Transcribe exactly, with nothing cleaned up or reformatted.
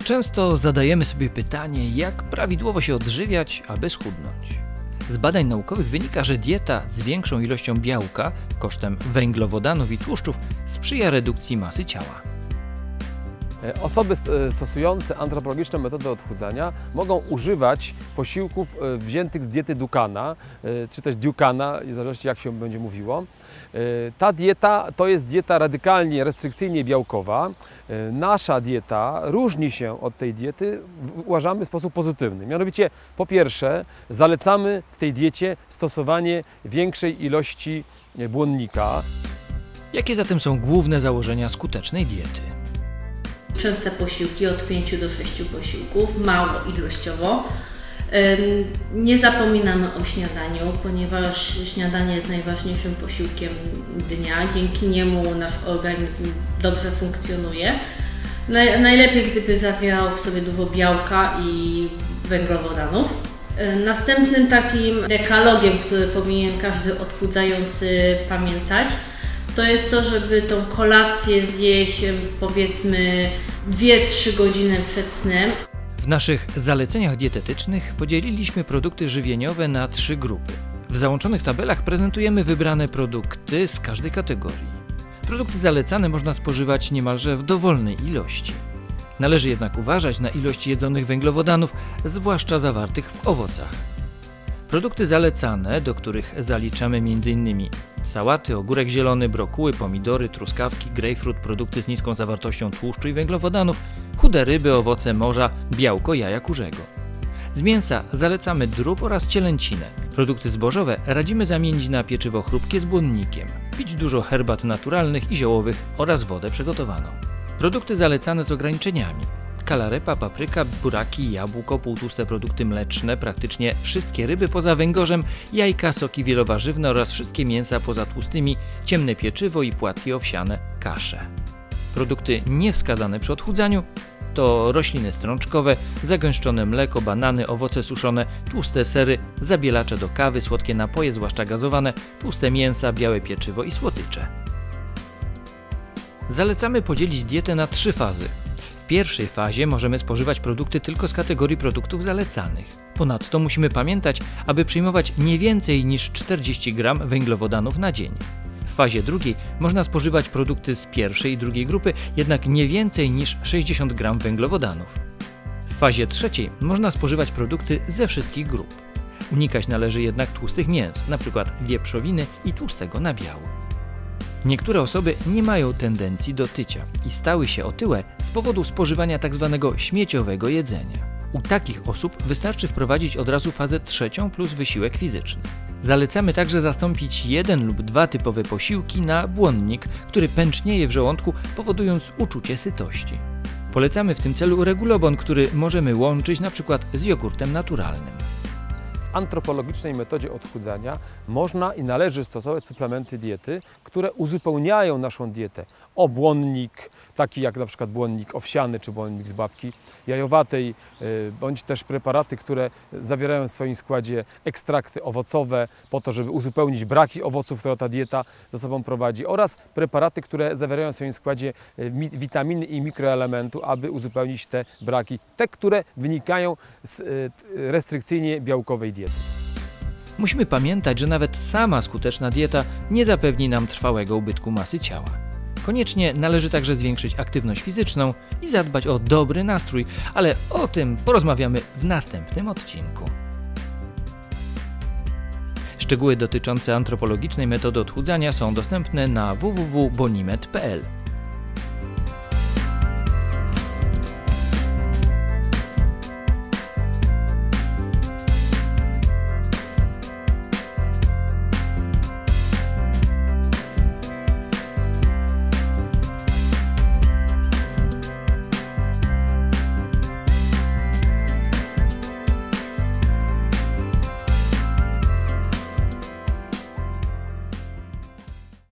Często zadajemy sobie pytanie, jak prawidłowo się odżywiać, aby schudnąć. Z badań naukowych wynika, że dieta z większą ilością białka kosztem węglowodanów i tłuszczów sprzyja redukcji masy ciała. Osoby stosujące antropologiczną metodę odchudzania mogą używać posiłków wziętych z diety Dukana, czy też Dukana, w zależności jak się będzie mówiło. Ta dieta to jest dieta radykalnie, restrykcyjnie białkowa. Nasza dieta różni się od tej diety, uważamy w sposób pozytywny. Mianowicie, po pierwsze, zalecamy w tej diecie stosowanie większej ilości błonnika. Jakie zatem są główne założenia skutecznej diety? Częste posiłki, od pięciu do sześciu posiłków, mało ilościowo. Nie zapominamy o śniadaniu, ponieważ śniadanie jest najważniejszym posiłkiem dnia. Dzięki niemu nasz organizm dobrze funkcjonuje. Najlepiej, gdyby zawierał w sobie dużo białka i węglowodanów. Następnym takim dekalogiem, który powinien każdy odchudzający pamiętać, to jest to, żeby tą kolację zjeść powiedzmy dwie trzy godziny przed snem. W naszych zaleceniach dietetycznych podzieliliśmy produkty żywieniowe na trzy grupy. W załączonych tabelach prezentujemy wybrane produkty z każdej kategorii. Produkty zalecane można spożywać niemalże w dowolnej ilości. Należy jednak uważać na ilość jedzonych węglowodanów, zwłaszcza zawartych w owocach. Produkty zalecane, do których zaliczamy m in sałaty, ogórek zielony, brokuły, pomidory, truskawki, grejpfrut, produkty z niską zawartością tłuszczu i węglowodanów, chude ryby, owoce morza, białko jaja kurzego. Z mięsa zalecamy drób oraz cielęcinę. Produkty zbożowe radzimy zamienić na pieczywo chrupkie z błonnikiem, pić dużo herbat naturalnych i ziołowych oraz wodę przygotowaną. Produkty zalecane z ograniczeniami: kalarepa, papryka, buraki, jabłko, półtłuste produkty mleczne, praktycznie wszystkie ryby poza węgorzem, jajka, soki wielowarzywne oraz wszystkie mięsa poza tłustymi, ciemne pieczywo i płatki owsiane, kasze. Produkty niewskazane przy odchudzaniu to rośliny strączkowe, zagęszczone mleko, banany, owoce suszone, tłuste sery, zabielacze do kawy, słodkie napoje, zwłaszcza gazowane, tłuste mięsa, białe pieczywo i słodycze. Zalecamy podzielić dietę na trzy fazy. W pierwszej fazie możemy spożywać produkty tylko z kategorii produktów zalecanych. Ponadto musimy pamiętać, aby przyjmować nie więcej niż czterdzieści gramów węglowodanów na dzień. W fazie drugiej można spożywać produkty z pierwszej i drugiej grupy, jednak nie więcej niż sześćdziesiąt gramów węglowodanów. W fazie trzeciej można spożywać produkty ze wszystkich grup. Unikać należy jednak tłustych mięs, np. wieprzowiny i tłustego nabiału. Niektóre osoby nie mają tendencji do tycia i stały się otyłe z powodu spożywania tzw. śmieciowego jedzenia. U takich osób wystarczy wprowadzić od razu fazę trzecią plus wysiłek fizyczny. Zalecamy także zastąpić jeden lub dwa typowe posiłki na błonnik, który pęcznieje w żołądku, powodując uczucie sytości. Polecamy w tym celu regulobon, który możemy łączyć np. z jogurtem naturalnym. W antropologicznej metodzie odchudzania można i należy stosować suplementy diety, które uzupełniają naszą dietę o błonnik, taki jak na przykład błonnik owsiany czy błonnik z babki jajowatej, bądź też preparaty, które zawierają w swoim składzie ekstrakty owocowe po to, żeby uzupełnić braki owoców, które ta dieta za sobą prowadzi, oraz preparaty, które zawierają w swoim składzie witaminy i mikroelementu, aby uzupełnić te braki, te, które wynikają z restrykcyjnie białkowej diety. Musimy pamiętać, że nawet sama skuteczna dieta nie zapewni nam trwałego ubytku masy ciała. Koniecznie należy także zwiększyć aktywność fizyczną i zadbać o dobry nastrój, ale o tym porozmawiamy w następnym odcinku. Szczegóły dotyczące antropologicznej metody odchudzania są dostępne na w w w kropka bonimed kropka p l.